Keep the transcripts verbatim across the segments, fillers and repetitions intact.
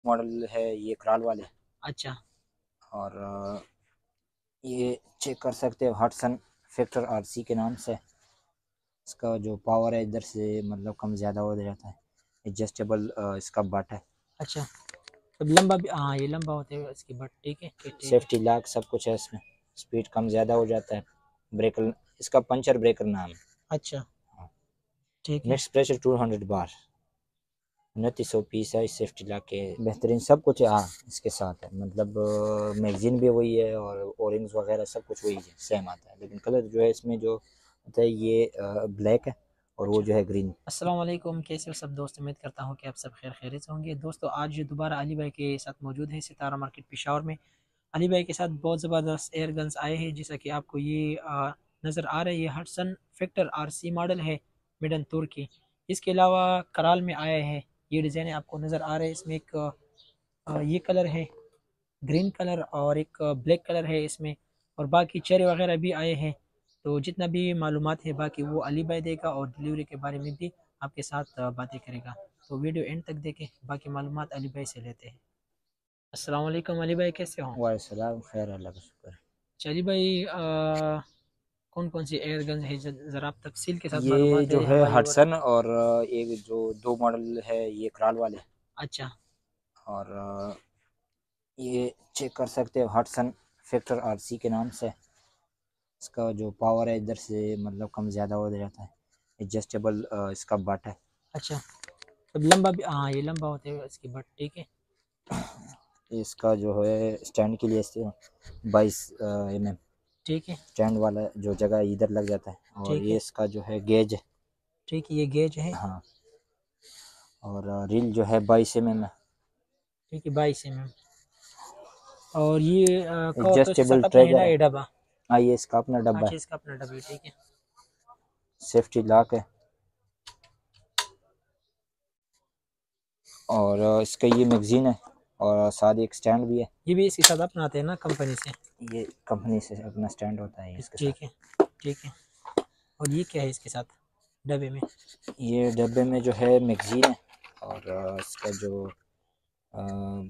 Model है ये crawl वाले। अच्छा। और अ, ये चेक कर सकते हो हटसन फैक्टर आरसी के नाम से। इसका जो पावर है इधर से मतलब कम ज़्यादा हो जाता है। एडजस्टेबल इसका बट है। अच्छा, तो लंबा भी, हाँ ये लंबा होता है इसकी बट, ठीक है ठीक ठीक है। सेफ्टी लॉक सब कुछ है इसमें। स्पीड कम ज़्यादा हो जाता है। ब्रेकर इसका पंचर ब्रेकर नाम है। अच्छा, ठीक है। Mix pressure two hundred bar. उनतीस सौ पीस है। सेफ्टी लॉक के बेहतरीन सब कुछ है। हाँ इसके साथ है मतलब मैगजीन भी वही है और ओरिंग्स वगैरह सब कुछ वही है, सेम आता है। लेकिन कलर जो है इसमें जो होता है ये ब्लैक है और वो अच्छा, जो है ग्रीन। अस्सलाम वालेकुम, कैसे हो सब दोस्त? उम्मीद करता हूँ कि आप सब खैर खैरियत से होंगे। दोस्तों आज दोबारा अली भाई के साथ मौजूद है सितारा मार्केट पेशावर में। अली भाई के साथ बहुत ज़बरदस्त एयर गन्स आए हैं, जैसा कि आपको ये आ, नज़र आ रहा है। ये हटसन फैक्टर आरसी मॉडल है, मिडन तुर्की। इसके अलावा कराल में आया है। ये डिज़ाइन आपको नज़र आ रहा है। इसमें एक आ, ये कलर है ग्रीन कलर और एक ब्लैक कलर है इसमें, और बाकी चेहरे वगैरह भी आए हैं। तो जितना भी मालूमात है बाकी वो अली भाई देगा, और डिलीवरी के बारे में भी आपके साथ बातें करेगा। तो वीडियो एंड तक देखें, बाकी मालूमात अली भाई से लेते हैं। अस्सलाम वालेकुम अली भाई, कैसे हो? वालेकुम खैर अल्लाह का शुक्र। चलिए भाई, आ, कौन कौन सी एयर गन है ज़रा आप तफसील के साथ ये मालूमात दे जो दें है हमारे व्यूअर्स हटसन को। और अ, एक जो दो मॉडल है ये क्राल वाले। अच्छा। और अ, ये चेक कर सकते हो हटसन फैक्टर आरसी के नाम से। इसका जो पावर है इधर से मतलब कम ज़्यादा हो जाता है। एडजस्टेबल इसका बट है। अच्छा, तो लंबा भी, हाँ ये लंबा होता है इसकी बट, ठीक है इसका जो है स्टैंड के लिए बाईस एम एम ठीक है स्टैंड वाला जो जगह इधर लग जाता है। और ठीक ये है इसका जो है गेज है। ठीक है, ये गेज है। हाँ। और रील जो है बाईस एम एम है। ठीक है, बाईस एम एम। और ये आ, कवर तो इसके एडजस्टेबल साथ अपना है ना, ट्रैगर है। ये डब्बा? हाँ ये इसका अपना डब्बा अच्छा, है। इसका अपना डब्बा है, ठीक है। सेफ्टी लॉक है। और अ, इसका ये मैगजीन है और साथ एक स्टैंड भी है। ये भी इसके साथ अपना आते हैं ना कंपनी से? ये कंपनी से अपना स्टैंड होता है इसके ठीक साथ। है ठीक है। और ये क्या है इसके साथ डब्बे में? ये डब्बे में जो है मैगजीन है। और अ, इसका जो, अ,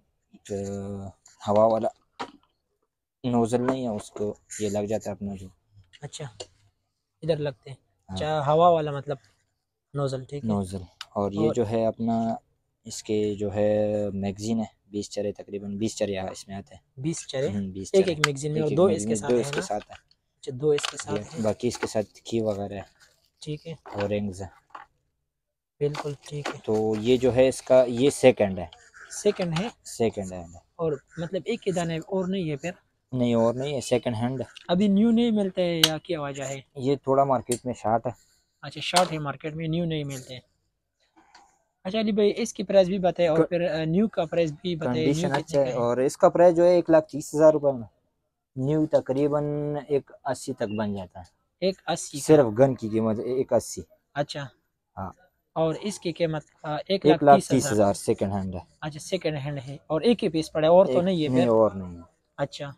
जो हवा वाला नोज़ल नहीं है उसको ये लग जाता है अपना जो। अच्छा, इधर लगते हैं। हाँ अच्छा, हवा वाला मतलब नोजल, ठीक है। नोज़ल। और ये और जो है अपना इसके जो है मैगजीन है। बीस चरे तकरीबन बीस चरे यहाँ इसमें आते हैं। बीस चरे हम्म, बीस एक चरे एक मैगजीन में, और एक एक दो इसके मैगजीन दो साथ है इसके ना? साथ है। अच्छा, दो इसके ये साथ है, बाकी इसके साथ की वगैरह है ठीक है। और रिंग्स है। बिल्कुल ठीक है। तो ये जो है इसका ये सेकंड है। सेकंड है? सेकंड हैंड है। और मतलब एक ही दाना है और नहीं है फिर? नहीं और नहीं है, सेकंड हैंड है। अभी न्यू नहीं मिलते हैं या क्या वजह है? ये थोड़ा मार्केट में शार्ट है। अच्छा, शॉर्ट है मार्केट में, न्यू नहीं मिलते हैं। अच्छा अली भाई, इसकी प्राइस भी बताए, और फिर अ, न्यू का प्राइस भी बताए, न्यू कंडीशन कितने अच्छा का है है? और इसका प्राइस जो है एक लाख तीस हज़ार रुपये में। न्यू तकरीबन एक अस्सी तक बन जाता है। एक अस्सी का? सिर्फ गन की कीमत एक अस्सी। अच्छा। हाँ और इसकी कीमत अ, एक लाख एक लाख तीस तीस हज़ार हज़ार सेकंड हैंड है। अच्छा, सेकंड हैंड है, और एक ही पीस पड़ा है, और तो एक नहीं है नहीं फिर? और नहीं है। अच्छा।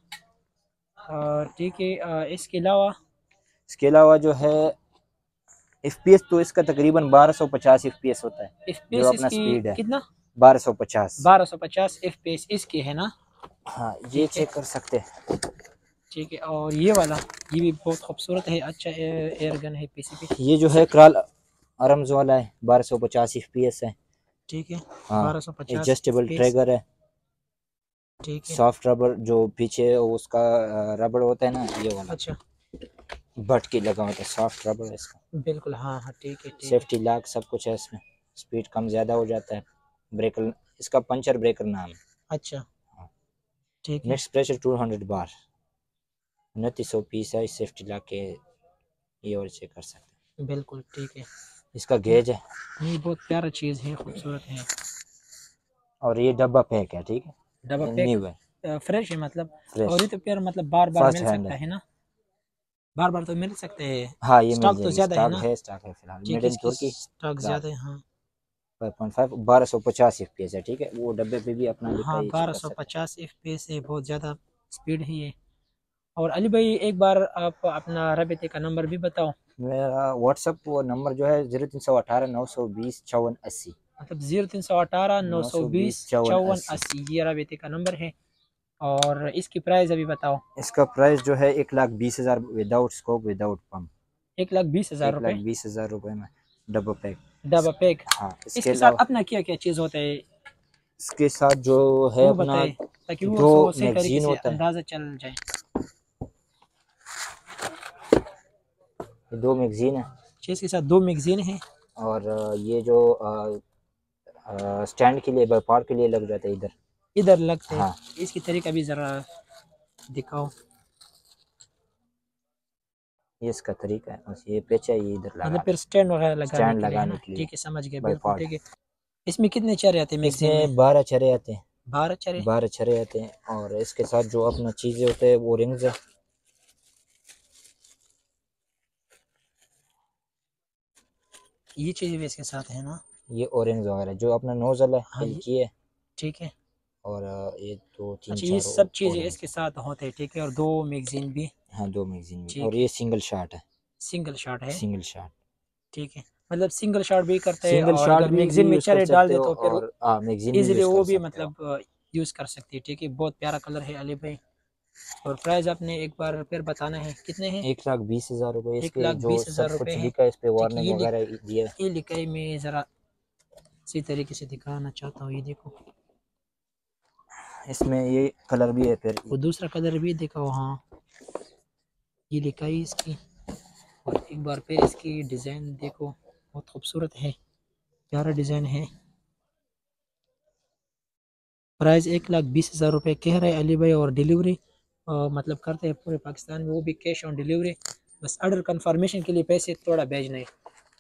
और ठीक है, अ, इसके अलावा? इसके अलावा जो है एफ पी एस तो इसका तकरीबन बारह सौ पचास एफ पी एस होता है। एफ पी जो एस अपना इसकी स्पीड है कितना? बारह सौ पचास। बारह सौ पचास एफ पी एस इसकी है ना? हाँ ये ठीक है चेक कर सकते हैं। ठीक है। और ये वाला, ये भी बहुत खूबसूरत है, अच्छा एयर गन है पी सी पी। ये जो इसे है क्राल आरम्स वाला है। बारह सौ पचास एफ पी एस है। ठीक है, हाँ बारह सौ पचास F adjustable P S, trigger है। ठीक है। सॉफ्ट रबर जो पीछे उसका रबड़ होता है ना ये वाला अच्छा, बट की लगा होता है सॉफ्ट रबर है इसका। बिल्कुल, हाँ हाँ, ठीक है ठीक है। सेफ्टी लॉक सब कुछ है इसमें। स्पीड कम ज़्यादा हो जाता है। ब्रेकर इसका पंचर ब्रेकर नाम है। अच्छा, ठीक है। Mix pressure two hundred bar. उनतीस सौ पीस है। सेफ्टी लॉक के ये और चेक कर सकते बिल्कुल ठीक है। हैं। इसका नहीं गेज है। नहीं, बहुत प्यारा चीज़ है, खूबसूरत है। और ये डब्बा पैक है, ठीक डबल है पैक, न्यू है फ्रेश है मतलब? और फ्रेश। ये तो फिर मतलब बार बार फर्स्ट मिल हैंड सकता है। है ना? बार बार तो मिल सकते हैं। हाँ ये मिल स्टॉक तो जाएगी ज़्यादा है स्टॉक ना? है स्टॉक है फिलहाल ठीक मेड है, इन इसकी तुर्की। स्टॉक क्राल ज़्यादा है, हाँ। फाइव पॉइंट फाइव बारह सौ पचास एफ पी एस है, ठीक है। वो डब्बे पे भी अपना लिखा हाँ, है, ये चेक बारह कर सौ सकते पचास एफ पी एस है, बहुत ज़्यादा स्पीड है ये। और अली भाई एक बार आप अपना रबते का नंबर भी बताओ। हैं। मेरा व्हाट्सअप वो नंबर जो है जीरो तीन सौ अठारह नौ सौ बीस चौवन अस्सी। मतलब जीरो तीन सौ अठारह नौ सौ बीस चौवन अस्सी ये राबिते का नंबर है। और इसकी प्राइस अभी बताओ। इसका प्राइस जो है एक लाख बीस हज़ार विदाउट स्कोप विदाउट पम्प। एक लाख बीस हज़ार एक लाख रुपये बीस हज़ार रुपये में डबल पैक। Double pack. हाँ, इसके, इसके साथ अपना क्या क्या चीज़ होता है? इसके साथ जो है वो अपना बताए ताकि वो दो सही तरीके मैगजीन से होता है, अंदाज़ा चल जाए। दो मैगजीन है, इसके साथ दो मैगजीन है। और ये जो स्टैंड के लिए व्यापार के लिए लग जाता है, इधर इधर लगते हैं। हाँ। इसकी तरीका भी ज़रा दिखाओ। ये इसका तरीका है, बस ये पेचा ये इधर लगा, मतलब फिर स्टैंड वगैरह लगाने स्टैंड के लिए है लगाने ना? के लिए। ठीक है, समझ गया, बिल्कुल ठीक है। इसमें कितने चेहरे आते हैं मैगजीन में? बारह चेहरे आते हैं। बारह चेहरे बारह चेहरे आते हैं। और इसके साथ जो अपना चीज़ें होते हैं वो रिंग्स है, ये चीज़ भी इसके साथ है ना? ये ऑरेंज वगैरह जो अपना नोजल है, हाँ, की है, ठीक है। और ये दो तीन अच्छा, चार ये सब चीज़ें orange इसके साथ होते हैं, ठीक है। और दो मैगजीन भी। हाँ, दो मैगजीन भी। ठीक और है। ये सिंगल शॉट है, सिंगल शॉट है, सिंगल शॉट। ठीक है। मतलब सिंगल शॉट भी करते हैं, सिंगल और शॉट अगर भी, मैगजीन भी में यूज़ कर चेहरे डाल सकते दे हो, तो फिर और हाँ मैगजीन भी इजीली यूज़ वो कर भी सकते हो। मतलब यूज़ कर सकती है, ठीक है। बहुत प्यारा कलर है अली भाई। और प्राइस आपने एक बार फिर बताना है, कितने हैं? एक लाख बीस हज़ार रुपये। एक इसके लाख जो बीस हज़ार सब रुपये कुछ है, लिखा है इस पे, ठीक है। वार्निंग ये वगैरह दिया है। ये लिखा है, मैं ज़रा इसी तरीके से दिखाना चाहता हूँ, ये देखो। इसमें ये कलर भी है, फिर वो दूसरा कलर भी दिखाओ। हाँ, ये लिखा है इसकी। और एक बार फिर इसकी डिज़ाइन देखो, बहुत खूबसूरत है, प्यारा डिज़ाइन है। प्राइस एक लाख बीस हज़ार रुपये कह रहे हैं अली भाई। और डिलीवरी मतलब करते हैं पूरे पाकिस्तान में, वो भी कैश ऑन डिलीवरी। बस ऑर्डर कंफर्मेशन के लिए पैसे थोड़ा भेजना है।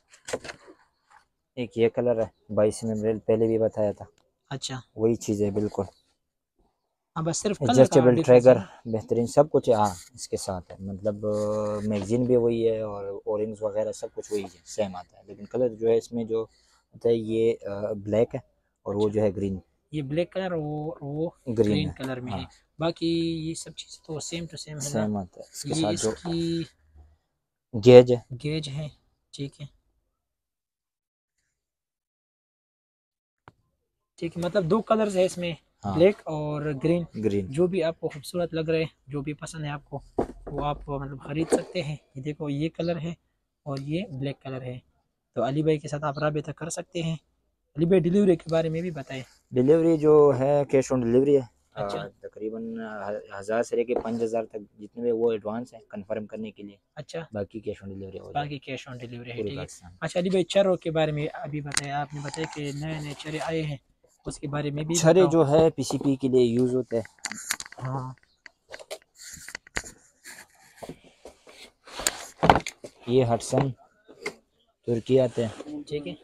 एक ये कलर है, बाईस में मैंने पहले भी बताया था। अच्छा, वही चीज़ है बिल्कुल। हाँ, बस सिर्फ कलर का एडजस्टेबल डिफरेंस है ट्रैगर ना? बेहतरीन सब कुछ है, हाँ इसके साथ है। मतलब मैगजीन भी वही है, और ऑरेंज वगैरह सब कुछ वही है, सेम आता है। लेकिन कलर जो है इसमें जो होता है ये ब्लैक है, और वो अच्छा, जो है ग्रीन। ये ब्लैक कलर, वो वो ग्रीन ग्रीन है, कलर में है। हाँ बाकी ये सब चीज़ तो सेम टू सेम है ना? सेम आता है। इसके ये साथ जो इसकी गेज है, गेज है, ठीक है। ठीक है, मतलब दो कलर्स है इसमें, हाँ ब्लैक और ग्रीन। ग्रीन। जो भी आपको खूबसूरत लग रहे हैं, जो भी पसंद है आपको, वो आप मतलब ख़रीद सकते हैं। ये देखो, ये कलर है और ये ब्लैक कलर है। तो अली भाई के साथ आप राब्ता कर सकते हैं। अली भाई, डिलीवरी के बारे में भी बताएं। डिलीवरी जो है कैश ऑन डिलीवरी है। अच्छा, तकरीबन हज़ार से लेके पाँच हज़ार तक जितने भी वो एडवांस है कंफर्म करने के लिए। अच्छा, बाकी कैश ऑन डिलीवरी हो बाकी जाएगी कैश ऑन डिलीवरी है, पूरे ठीक है। पाकिस्तान। अच्छा अली भाई, चरों के बारे में अभी बताया, आपने बताया कि नए नए चरे आए हैं, उसके बारे में भी छरे बताओ। जो है पीसीपी के लिए यूज़ होते हैं। हाँ, ये हटसन तुर्की आते हैं, ठीक है।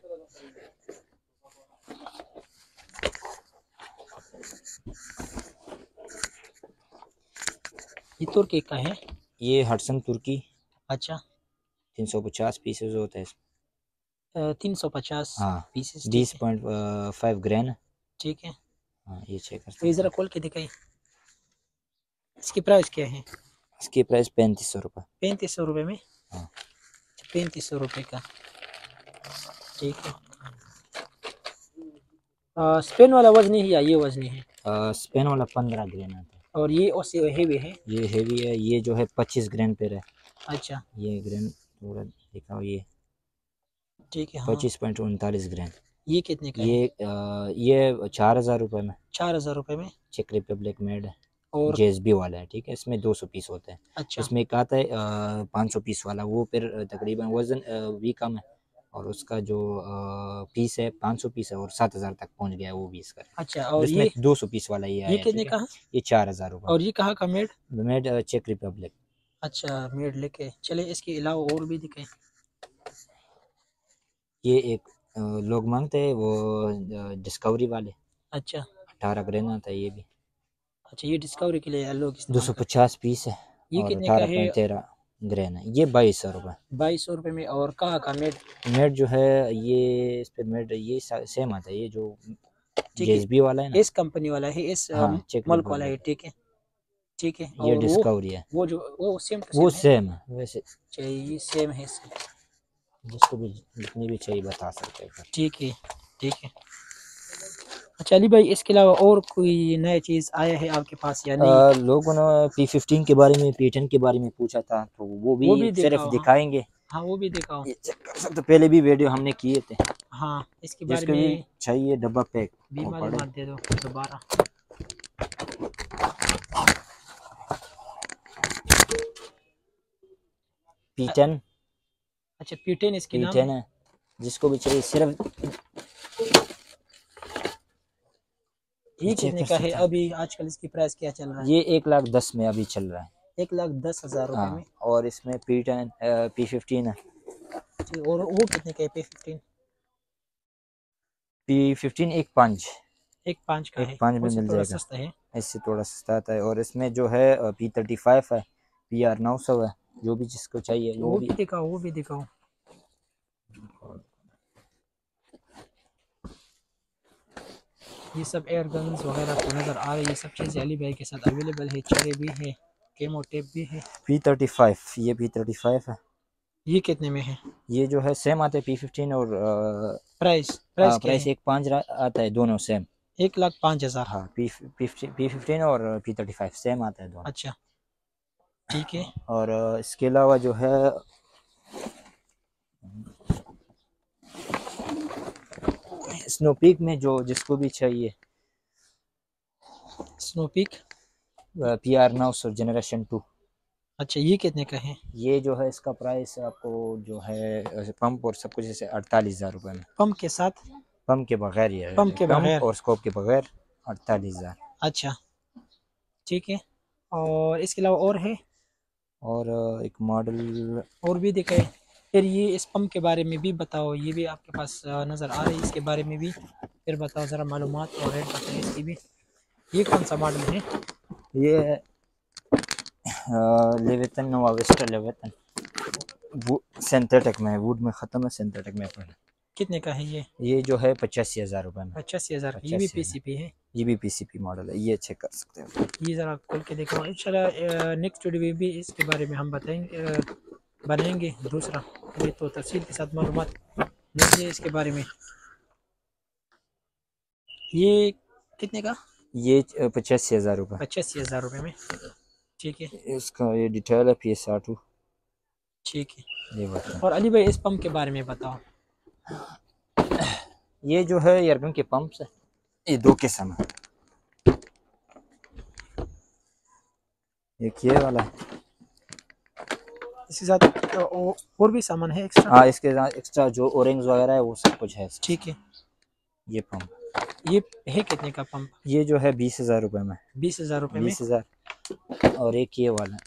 ये तुर्की का है। ये हटसन तुर्की अच्छा, तीन सौ पचास पीसेज होते हैं। तीन सौ पचास हाँ, पीसेस, बीस ठीक है। Point five grain. ठीक है, हाँ, ये चेक कर तो ये सकते ज़रा हैं। खोल के दिखाइए, इसकी प्राइस क्या है? इसकी प्राइस पैंतीस सौ रुपये। पैंतीस सौ रुपये में? हाँ, पैंतीस सौ रुपये का, ठीक है। आ, स्पेन वाला वजनी है या ये वजनी है? स्पेन वाला पंद्रह ग्रैन आता है। और ये उससे हेवी है? ये हेवी है, ये जो है पच्चीस ग्रैन पे है। अच्छा, ये ग्रैन थोड़ा दिखाओ, ये ठीक है। हाँ, पच्चीस पॉइंट उनतालीस ग्रैन। ये कितने का ये है? आ, ये चार हज़ार रुपये में, चार हज़ार रुपये में। चेक रिपब्लिक मेड है, और जेएसबी वाला है, ठीक है। इसमें दो सौ पीस होते हैं। अच्छा, इसमें एक आता है पाँच सौ पीस वाला, वो फिर तकरीबन वज़न भी कम है, और उसका जो पीस है पाँच सौ पीस है, और सात हज़ार तक पहुंच गया है वो भी इसका। अच्छा। और और इसमें ये दो सौ पीस वाला ये ये आया, कितने ठीक है। का है? ये चार हज़ार रुपये और ये कहाँ का मेड? मेड, चेक रिपब्लिक। अच्छा, मेड लेके चले। इसके अलावा और भी दिखाएं। ये एक अ, लोग मांगते हैं वो डिस्कवरी वाले, अच्छा, अठारह ग्रैन आता है ये भी। अच्छा, ये डिस्कवरी के लिए लोग दो इस्तेमाल सौ करते पचास पीस है, हैं। ये और कितने का अठारह है? पॉइंट तेरह ग्रैन है। ये बाईस सौ रुपये। बाईस सौ रुपये में। और कहाँ का मेड? मेड जो है ये इस पे मेड ये सेम आता है, ये जो ठीक है, जेएसबी वाला है ना। इस कंपनी वाला है, इस अ, हाँ, चेक मुल्क वाला है, रिपब्लिक। ठीक है। ठीक है। ये और वो डिस्कवरी है, वो जो वो सेम टू वो सेम है? सेम है वैसे। चाहिए, सेम है इसका। जिसको भी जितनी भी चाहिए बता सकते हैं। ठीक है। ठीक है। अच्छा अली भाई, इसके अलावा और कोई नया चीज़ आया है आपके पास या नहीं? आ, लोगों ने पी फिफ्टीन के बारे में, पी टेन के बारे में पूछा था, तो वो भी वो भी सिर्फ दिखाओ। हाँ दिखाएंगे। हाँ, वो भी दिखाओ। ये चेक कर सकते हो, पहले भी वीडियो हमने किए थे। हाँ, इसके बारे जिसको भी में चाहिए डब्बा पैक भी वो पड़े। मालूमात दे दो दोबारा। पी टेन, अच्छा पी टेन इसके पी नाम टेन है। है, जिसको भी चाहिए सिर्फ ये चेक कितने कर का है सकते हैं। अभी आजकल, इसकी प्राइस क्या चल रहा है? ये एक लाख दस में अभी चल रहा है। एक लाख दस हजार रुपए में। हाँ, और इसमें पी टेन पी फिफ्टीन है। ठीक, और वो कितने का है पी फिफ्टीन? पी फिफ्टीन एक पाँच, एक पाँच का एक है, पाँच में उससे मिल थोड़ा जाएगा। सस्ता है। इससे थोड़ा सस्ता आता है। और इसमें जो है पी थर्टी फाइव है, पी आर नौ सौ है, जो भी जिसको चाहिए वो वो भी। भी दिखाओ, वो भी दिखाओ। ये सब एयर गन्स वगैरह तो नज़र आ रही है, ये सब चीज़ें अली भाई के साथ अवेलेबल है। चरे भी है, केमो टेप भी है। पी थर्टी फाइव, ये पी थर्टी फाइव है। ये कितने में है? ये जो है सेम आते हैं पी फिफ्टीन और प्राइस प्राइस क्या प्राइस है? एक पाँच आता है, दोनों सेम। एक लाख पाँच हजार। हाँ, पी पी पी फिफ्टीन और पी थर्टी फाइव सेम आता है दोनों। अच्छा ठीक है। और अ, इसके अलावा जो है स्नोपीक में जो जिसको भी चाहिए, स्नोपीक। पी आर नौ सौ जनरेशन टू। अच्छा ये कितने का है? ये जो है इसका प्राइस आपको जो है पंप और सब कुछ जैसे अड़तालीस हज़ार रुपये में। पंप के साथ? पंप के बगैर, ये पंप के पंप बगैर। और स्कोप के बगैर अड़तालीस हज़ार। अच्छा ठीक है। और इसके अलावा और है? और अ, एक मॉडल और भी दिखाए। फिर ये इस पंप के बारे में भी बताओ, ये भी आपके पास अ, नज़र आ रही है, इसके बारे में भी फिर बताओ ज़रा मालूमात और रेट बताइए इसकी भी। ये कौन सा मॉडल है? ये लेवेतन नोवा वेस्टा लेवेतन, वो सिंथेटिक में है, वुड में ख़त्म है, सिंथेटिक में पड़ा। कितने का है ये? ये जो है पचासी हज़ार रुपये में। पचासी हज़ार का, ये भी पचासी हज़ार पीसीपी है? ये भी पीसीपी मॉडल है, ये चेक कर सकते हो। ये ज़रा खोल के देखो। इंशाल्लाह नेक्स्ट वीडियो में भी इसके बारे में हम बताएंगे, अ, बनाएंगे दूसरा। ये तो तफसील के साथ मालूमात लीजिए इसके बारे में। ये कितने का? ये पचासी हज़ार रुपये। पचासी हज़ार रुपये में। ठीक है। इसका ये डिटेल है पी एस आर टू। ठीक है। ये बताओ, और अली भाई इस पंप के बारे में बताओ। ये जो है एयरगन के पंप है, ये दो किस्म है। एक ये वाला है। इसके साथ तो और भी सामान है एक्स्ट्रा? हाँ, इसके साथ एक्स्ट्रा जो ओरेंज वगैरह है वो सब कुछ है। ठीक है। ये पंप, ये है कितने का पंप? ये जो है बीस हज़ार रुपये में। बीस हज़ार रुपये में। बीस हज़ार। और एक ये वाला,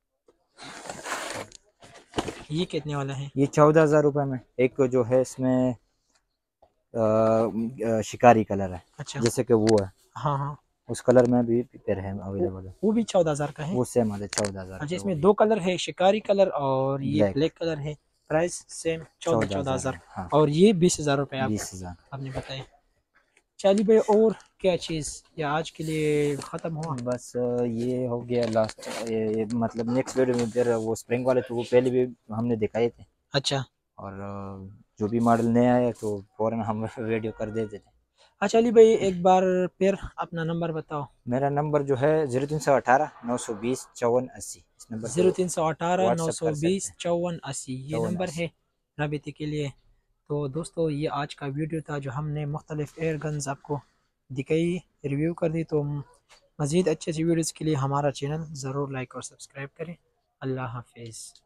ये कितने वाला है? ये चौदह हज़ार रुपये में। एक जो है इसमें आ, आ, शिकारी कलर है, अच्छा। जैसे कि वो है, हाँ हाँ। उस कलर में भी पेयर है अवेलेबल है। वो भी चौदह हज़ार का है? वो सेम है, चौदह हज़ार। अच्छा, इसमें दो कलर है, शिकारी कलर और ये ब्लैक, ब्लैक कलर है। प्राइस सेम चौदह चौदह चौदह हज़ार हज़ार। हाँ, और ये बीस हज़ार रुपये आप बीस हज़ार। आपने बताए। चलिए भाई, और क्या चीज़ या आज के लिए ख़त्म हुआ? बस ये हो गया लास्ट। ये मतलब नेक्स्ट वीडियो में फिर वो स्प्रिंग वाले तो वो पहले भी हमने दिखाए थे। अच्छा। और जो भी मॉडल नया है तो फ़ौरन हम वीडियो कर देते थे। अच्छा अली भाई, एक बार फिर अपना नंबर बताओ। मेरा नंबर जो है ज़ीरो तीन सौ अठारह नौ सौ बीस चौवन अस्सी, इस नंबर ज़ीरो पे तीन सौ अठारह नौ व्हाट्सअप सौ कर सकते बीस हैं। चौवन अस्सी ये चौवन नंबर अस्सी। है रबते के लिए। तो दोस्तों, ये आज का वीडियो था जो हमने मुख्तलिफ एयर गन्स आपको दिखाई, रिव्यू कर दी। तो मज़ीद अच्छी अच्छी वीडियोज़ के लिए हमारा चैनल ज़रूर लाइक और सब्सक्राइब करें। अल्लाह हाफिज़।